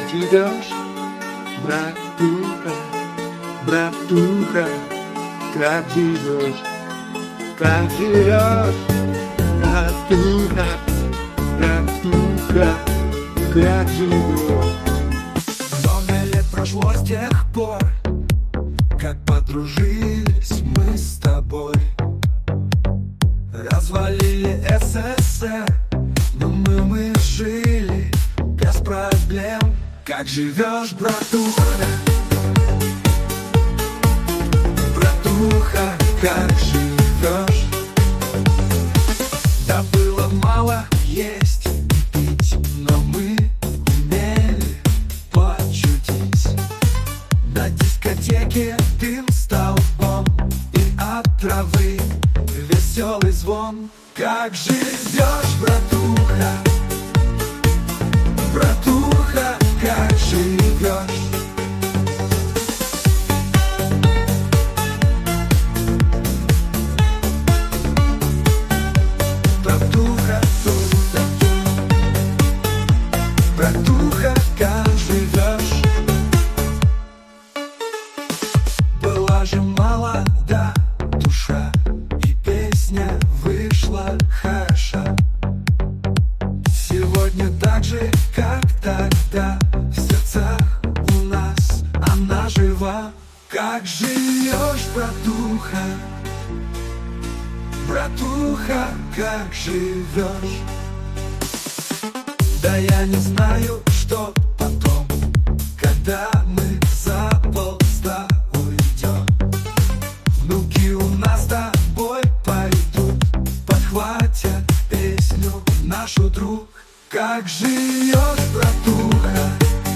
живешь, братуха, братуха, как живешь, как живешь, братуха, братуха, как живешь. Много лет прошло с тех пор, как подружились мы с тобой. Развалили СССР, но мы жили без проблем. Как живешь, братуха? Братуха, как живешь? Да было мало есть и пить, но мы умели почудить. На дискотеке дым столбом, и от травы веселый звон. Как живешь, братуха? Братуха, как живешь? Братуха, братуха, как живешь? Была же молода душа, и песня вышла хороша. Сегодня так же, как тогда, в сердцах у нас она жива. Как живешь, братуха? Братуха, как живешь? Да я не знаю, что потом, когда мы за полста уйдем. Внуки у нас с тобой пойдут, подхватят песню нашу, друг. Как живешь, братуха?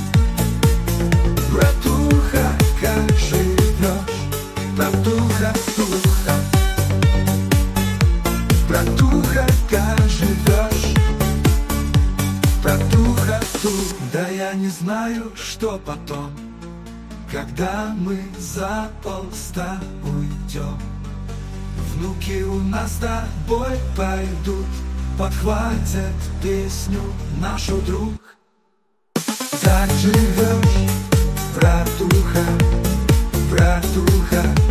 Братуха, как живешь? Братуха, братуха, братуха, как живешь? Братуха, тут. Да я не знаю, что потом, когда мы за полста уйдем. Внуки у нас с тобой пойдут, подхватят песню нашу, друг. Так живешь, братуха, братуха,